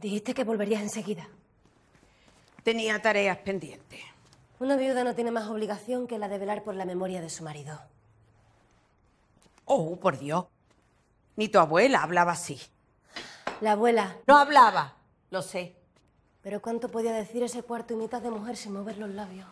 Dijiste que volverías enseguida. Tenía tareas pendientes. Una viuda no tiene más obligación que la de velar por la memoria de su marido. Oh, por Dios. Ni tu abuela hablaba así. La abuela... No hablaba, lo sé. Pero ¿cuánto podía decir ese cuarto y mitad de mujer sin mover los labios?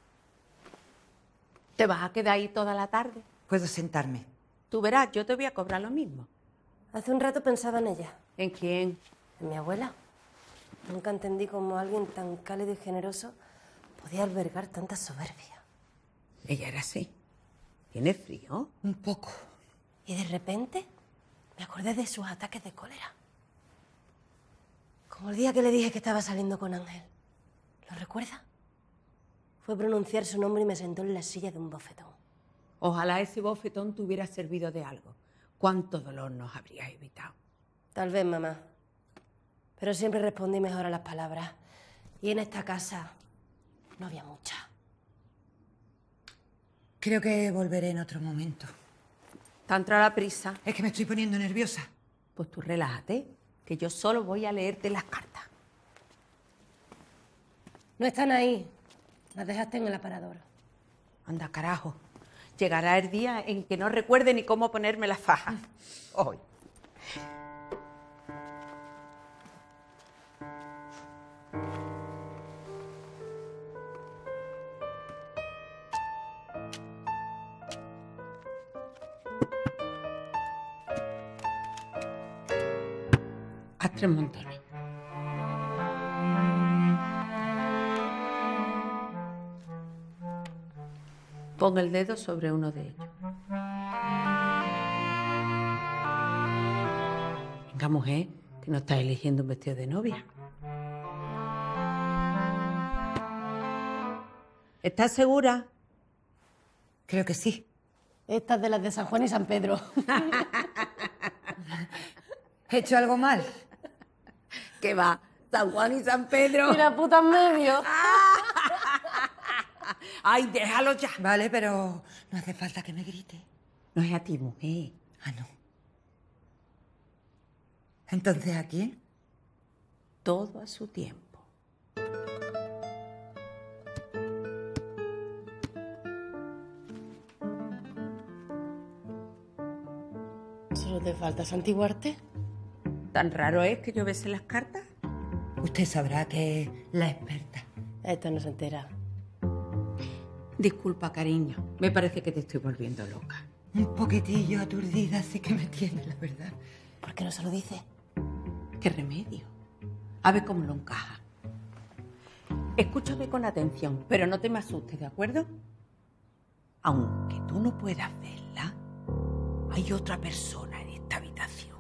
¿Te vas a quedar ahí toda la tarde? Puedo sentarme. Tú verás, yo te voy a cobrar lo mismo. Hace un rato pensaba en ella. ¿En quién? En mi abuela. Nunca entendí cómo alguien tan cálido y generoso podía albergar tanta soberbia. Ella era así. ¿Tiene frío? Un poco. Y de repente me acordé de sus ataques de cólera. Como el día que le dije que estaba saliendo con Ángel. ¿Lo recuerda? Fue pronunciar su nombre y me sentó en la silla de un bofetón. Ojalá ese bofetón te hubiera servido de algo. ¿Cuánto dolor nos habrías evitado? Tal vez, mamá. Pero siempre respondí mejor a las palabras. Y en esta casa no había mucha. Creo que volveré en otro momento. ¿Te ha entrado la prisa? Es que me estoy poniendo nerviosa. Pues tú relájate, que yo solo voy a leerte las cartas. No están ahí. Las dejaste en el aparador. Anda, carajo. Llegará el día en que no recuerde ni cómo ponerme la faja. Hoy. Haz 3 montones. Pon el dedo sobre uno de ellos. Venga, mujer, que no estás eligiendo un vestido de novia. ¿Estás segura? Creo que sí. Estas de las de San Juan y San Pedro. ¿He hecho algo mal? ¿Qué va? San Juan y San Pedro. Y la puta en medio. Ay, déjalo ya. Vale, pero no hace falta que me grite. No es a ti, mujer. Ah, no. ¿Entonces a quién? Todo a su tiempo. ¿Solo te falta santiguarte? ¿Tan raro es que yo bese las cartas? Usted sabrá que es la experta. Esta no se entera. Disculpa, cariño. Me parece que te estoy volviendo loca. Un poquitillo aturdida sí que me tiene, la verdad. ¿Por qué no se lo dice? ¿Qué remedio? A ver cómo lo encaja. Escúchame con atención, pero no te me asustes, ¿de acuerdo? Aunque tú no puedas verla, hay otra persona en esta habitación.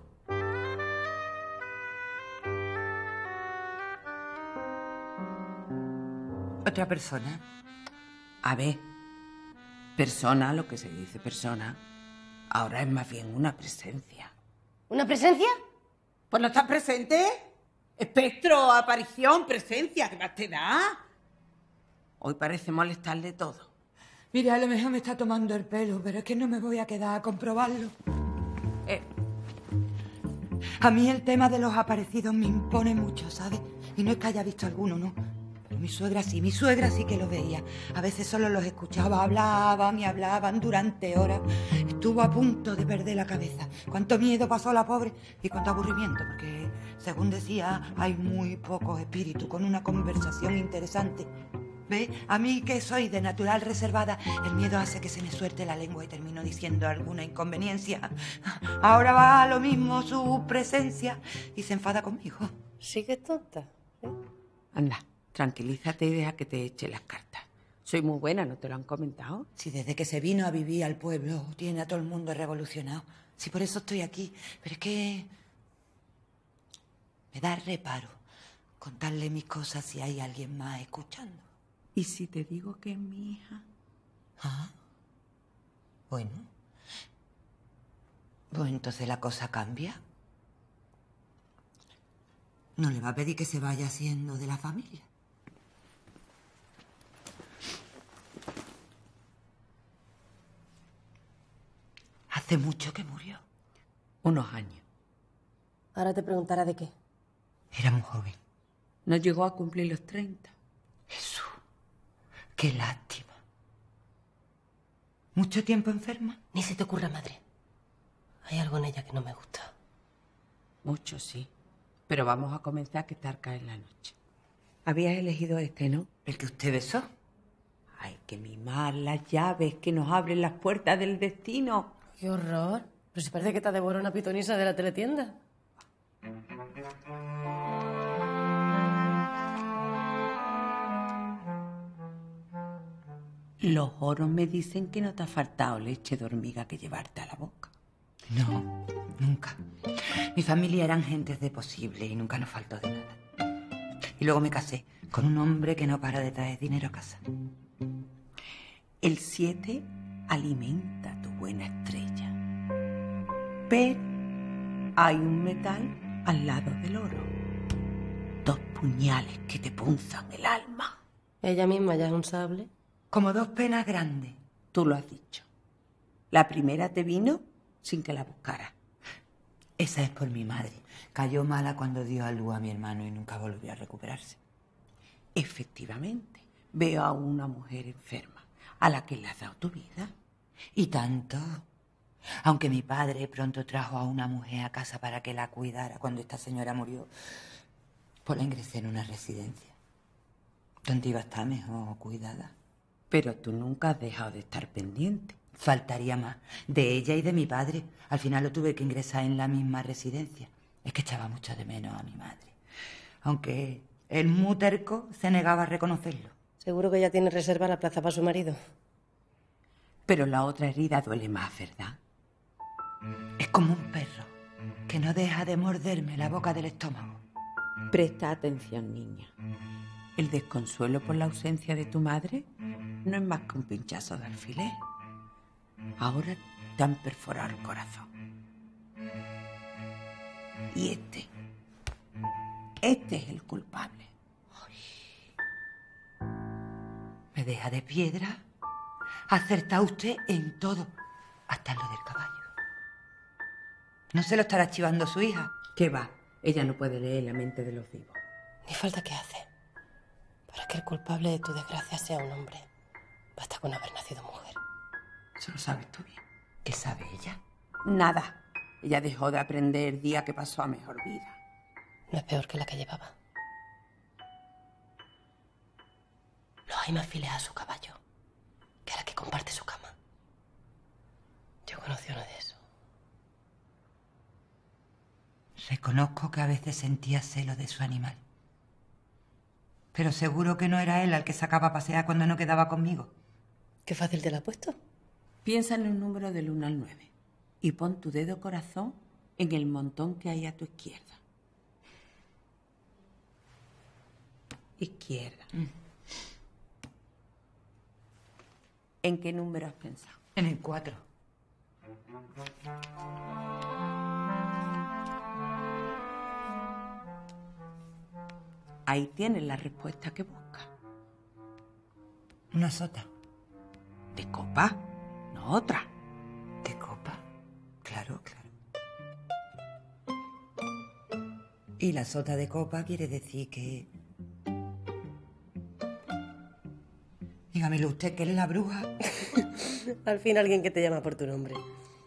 ¿Otra persona? A ver, persona, lo que se dice persona, ahora es más bien una presencia. ¿Una presencia? ¿Pues no estás presente? Espectro, aparición, presencia, ¿qué más te da? Hoy parece molestarle todo. Mire, a lo mejor me está tomando el pelo, pero es que no me voy a quedar a comprobarlo. A mí el tema de los aparecidos me impone mucho, ¿sabes? Y no es que haya visto alguno, ¿no? Pero mi suegra sí que lo veía. A veces solo los escuchaba, hablaban y hablaban durante horas. Estuvo a punto de perder la cabeza. Cuánto miedo pasó la pobre y cuánto aburrimiento, porque, según decía, hay muy pocos espíritus con una conversación interesante. ¿Ve? A mí, que soy de natural reservada, el miedo hace que se me suelte la lengua y termino diciendo alguna inconveniencia. Ahora va a lo mismo su presencia y se enfada conmigo. Sí que es tonta. Anda, tranquilízate y deja que te eche las cartas. Soy muy buena, ¿no te lo han comentado? Si desde que se vino a vivir al pueblo tiene a todo el mundo revolucionado. Si por eso estoy aquí. Pero es que me da reparo contarle mis cosas si hay alguien más escuchando. ¿Y si te digo que es mi hija? Ah, bueno. Pues entonces la cosa cambia. No le va a pedir que se vaya haciendo de la familia. ¿Hace mucho que murió? Unos años. Ahora te preguntará de qué. Era muy joven. No llegó a cumplir los 30. Jesús, qué lástima. ¿Mucho tiempo enferma? Ni se te ocurra, madre. Hay algo en ella que no me gusta. Mucho, sí. Pero vamos a comenzar a que tal cae en la noche. Habías elegido este, ¿no? ¿El que usted besó? Hay que mimar las llaves que nos abren las puertas del destino. ¡Qué horror! Pero si parece que te devora una pitonisa de la teletienda. Los oros me dicen que no te ha faltado leche de hormiga que llevarte a la boca. No, nunca. Mi familia eran gentes de posible y nunca nos faltó de nada. Y luego me casé con un hombre que no para de traer dinero a casa. El 7 alimenta tu buena estrella. Pero hay un metal al lado del oro. 2 puñales que te punzan el alma. Ella misma ya es un sable. Como 2 penas grandes. Tú lo has dicho. La primera te vino sin que la buscaras. Esa es por mi madre. Cayó mala cuando dio a luz a mi hermano y nunca volvió a recuperarse. Efectivamente, veo a una mujer enferma a la que le has dado tu vida. Y tanto. Aunque mi padre pronto trajo a una mujer a casa para que la cuidara cuando esta señora murió, pues la ingresé en una residencia, donde iba a estar mejor cuidada. Pero tú nunca has dejado de estar pendiente. Faltaría más. De ella y de mi padre. Al final lo tuve que ingresar en la misma residencia. Es que echaba mucho de menos a mi madre. Aunque el muy terco se negaba a reconocerlo. Seguro que ella tiene reserva la plaza para su marido. Pero la otra herida duele más, ¿verdad? Es como un perro que no deja de morderme la boca del estómago. Presta atención, niña. El desconsuelo por la ausencia de tu madre no es más que un pinchazo de alfiler. Ahora te han perforado el corazón. Y este es el culpable. Me deja de piedra. Acerta usted en todo, hasta en lo del caballo. ¿No se lo estará chivando su hija? ¿Qué va? Ella no puede leer la mente de los vivos. Ni falta que hace. Para que el culpable de tu desgracia sea un hombre, basta con haber nacido mujer. Eso lo sabes tú bien. ¿Qué sabe ella? Nada. Ella dejó de aprender el día que pasó a mejor vida. No es peor que la que llevaba. Los hay más fieles a su caballo que a la que comparte su cama. Yo conocí uno de esos. Reconozco que a veces sentía celos de su animal. Pero seguro que no era él al que sacaba a pasear cuando no quedaba conmigo. Qué fácil te la ha puesto. Piensa en un número del 1 al 9 y pon tu dedo corazón en el montón que hay a tu izquierda. Izquierda. ¿En qué número has pensado? En el 4. Ahí tienes la respuesta que buscas. Una sota. De copa, no otra. ¿De copa? Claro, claro. Y la sota de copa quiere decir que... Dígamelo usted, que es la bruja. Al fin alguien que te llama por tu nombre.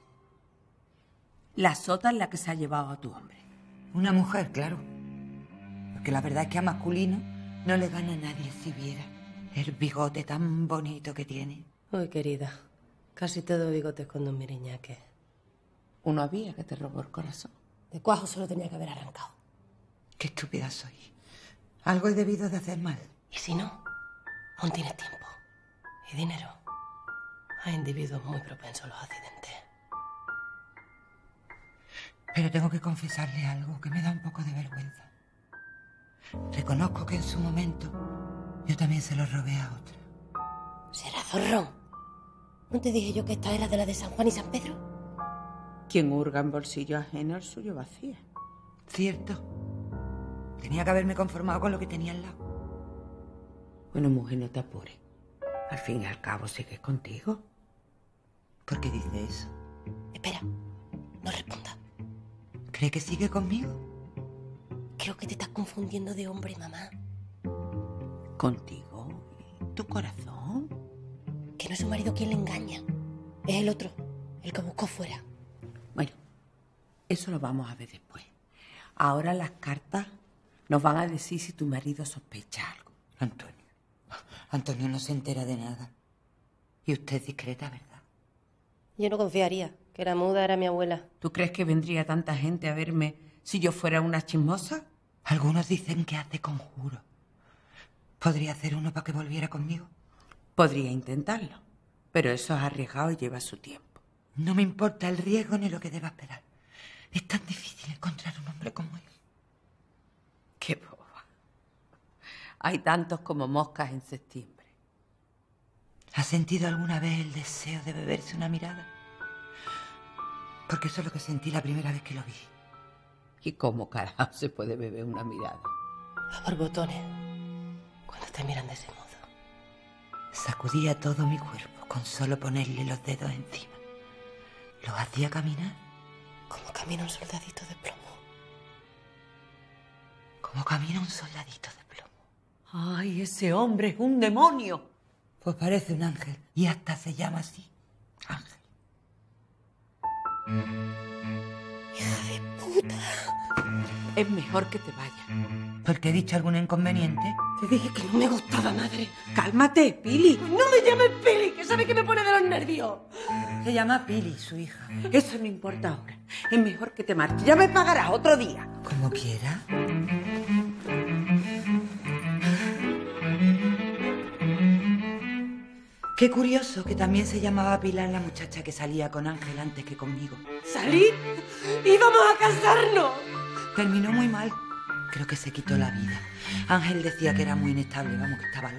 La sota es la que se ha llevado a tu hombre. Una mujer, claro. Porque la verdad es que a masculino no le gana a nadie si viera el bigote tan bonito que tiene. Uy, querida. Casi todo bigotes con don Miriñaque. Uno había que te robó el corazón. De cuajo solo tenía que haber arrancado. Qué estúpida soy. Algo he debido de hacer mal. Y si no, aún tienes tiempo. Y dinero. Hay individuos muy propensos a los accidentes. Pero tengo que confesarle algo que me da un poco de vergüenza. Reconozco que en su momento yo también se lo robé a otra. Será zorrón. ¿No te dije yo que esta era de la de San Juan y San Pedro? Quien hurga en bolsillo ajeno, el suyo vacía. Cierto. Tenía que haberme conformado con lo que tenía al lado. Bueno, mujer, no te apures. Al fin y al cabo sigues contigo. ¿Por qué dice eso? Espera, no responda. ¿Cree que sigue conmigo? Creo que te estás confundiendo de hombre, mamá. ¿Contigo? ¿Tu corazón? Que no es su marido quien le engaña. Es el otro, el que buscó fuera. Bueno, eso lo vamos a ver después. Ahora las cartas nos van a decir si tu marido sospecha algo. Antonio no se entera de nada. Y usted es discreta, ¿verdad? Yo no confiaría, que la muda era mi abuela. ¿Tú crees que vendría tanta gente a verme si yo fuera una chismosa? Algunos dicen que hace conjuro. ¿Podría hacer uno para que volviera conmigo? Podría intentarlo, pero eso es arriesgado y lleva su tiempo. No me importa el riesgo ni lo que deba esperar. Es tan difícil encontrar un hombre como él. Qué boba. Hay tantos como moscas en septiembre. ¿Ha sentido alguna vez el deseo de beberse una mirada? Porque eso es lo que sentí la primera vez que lo vi. ¿Y cómo carajo se puede beber una mirada? A borbotones, cuando te miran de ese modo. Sacudía todo mi cuerpo con solo ponerle los dedos encima. Lo hacía caminar. Como camina un soldadito de plomo. Como camina un soldadito de plomo. ¡Ay, ese hombre es un demonio! Pues parece un ángel. Y hasta se llama así. Ángel. Hija de puta. Es mejor que te vayas. ¿Por qué he dicho algún inconveniente? Te dije que no me gustaba, madre. ¡Cálmate, Pili! No me llames Pili, que sabe que me pone de los nervios. Se llama Pili, su hija. Eso no importa ahora. Es mejor que te marches. Ya me pagarás otro día. Como quiera. Qué curioso que también se llamaba Pilar la muchacha que salía con Ángel antes que conmigo. ¿Salir? ¡Íbamos a casarnos! Terminó muy mal. Creo que se quitó la vida. Ángel decía que era muy inestable, vamos, que estaba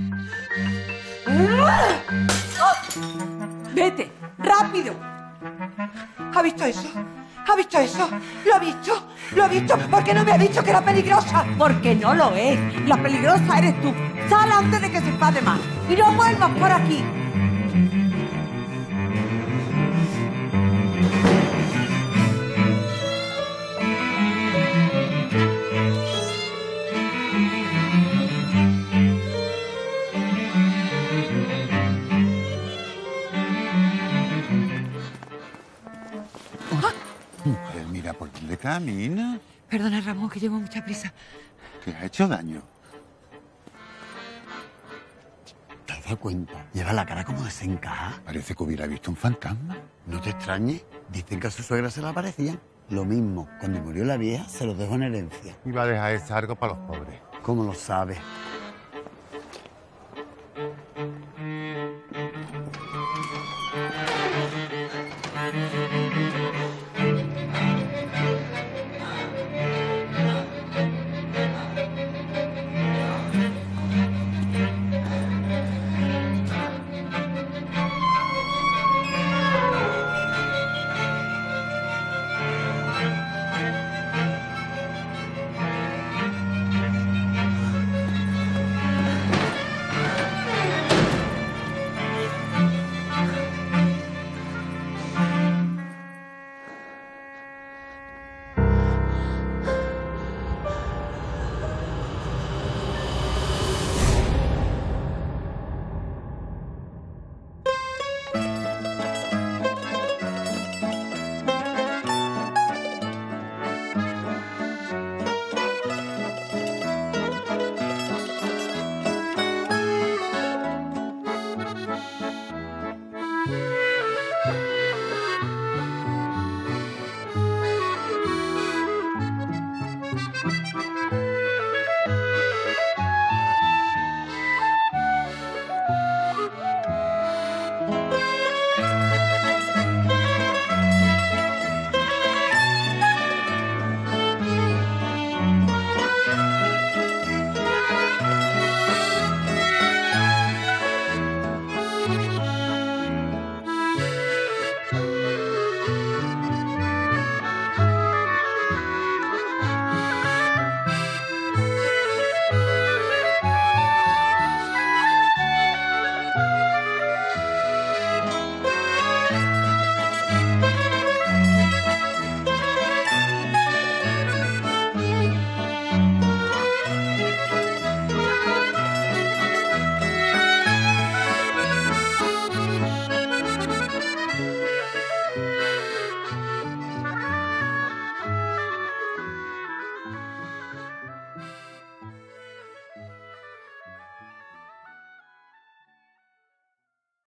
loca. ¡Vete! ¡Rápido! ¿Ha visto eso? ¿Ha visto eso? ¿Lo ha visto? ¿Lo ha visto? ¿Por qué no me ha dicho que era peligrosa? Porque no lo es. La peligrosa eres tú. Sal antes de que se enfade más. Y no vuelvas por aquí. Mujer, mira por dónde camina. Perdona, Ramón, que llevo mucha prisa. ¿Te ha hecho daño? ¿Te has dado cuenta? Lleva la cara como desencajada. Parece que hubiera visto un fantasma. No te extrañes. Dicen que a su suegra se le aparecían. Lo mismo, cuando murió la vieja, se lo dejó en herencia. Iba a dejar ese algo para los pobres. ¿Cómo lo sabes?